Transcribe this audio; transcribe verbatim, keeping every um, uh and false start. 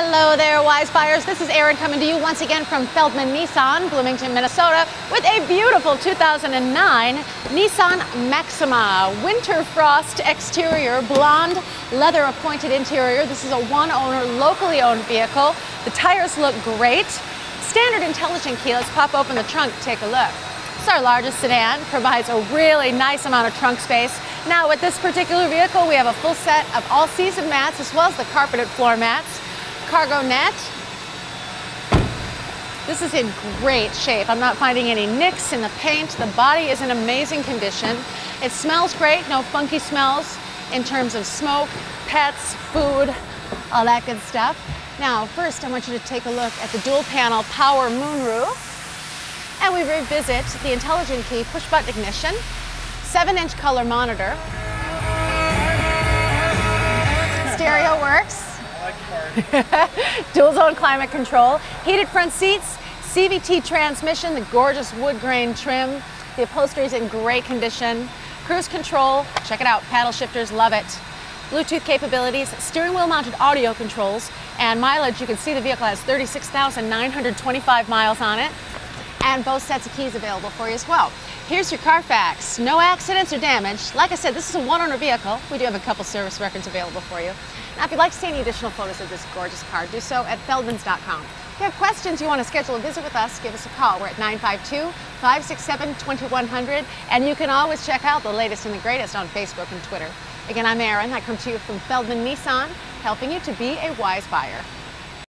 Hello there, wise buyers. This is Erin coming to you once again from Feldman Nissan, Bloomington, Minnesota, with a beautiful two thousand nine Nissan Maxima. Winter frost exterior, blonde, leather appointed interior. This is a one-owner, locally owned vehicle. The tires look great. Standard intelligent key. Let's pop open the trunk, take a look. It's our largest sedan, provides a really nice amount of trunk space. Now with this particular vehicle, we have a full set of all-season mats as well as the carpeted floor mats. Cargo net. This is in great shape. I'm not finding any nicks in the paint. The body is in amazing condition. It smells great, no funky smells in terms of smoke, pets, food, all that good stuff. Now, first I want you to take a look at the dual panel power moonroof. And we revisit the intelligent key push button ignition, seven inch color monitor. Stereo works. Dual zone climate control, heated front seats, C V T transmission, the gorgeous wood grain trim. The upholstery is in great condition. Cruise control, check it out, paddle shifters, love it. Bluetooth capabilities, steering wheel mounted audio controls, and mileage. You can see the vehicle has thirty-six thousand nine hundred twenty-five miles on it, and both sets of keys available for you as well. Here's your Carfax. No accidents or damage. Like I said, this is a one-owner vehicle. We do have a couple service records available for you. Now, if you'd like to see any additional photos of this gorgeous car, do so at feldmans dot com. If you have questions, you want to schedule a visit with us, give us a call. We're at nine five two, five six seven, two one zero zero, and you can always check out the latest and the greatest on Facebook and Twitter. Again, I'm Erin. I come to you from Feldman Nissan, helping you to be a wise buyer.